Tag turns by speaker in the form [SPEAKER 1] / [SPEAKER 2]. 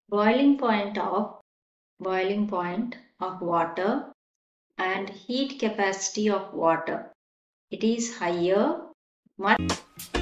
[SPEAKER 1] boiling point of water and heat capacity of water. It is higher, much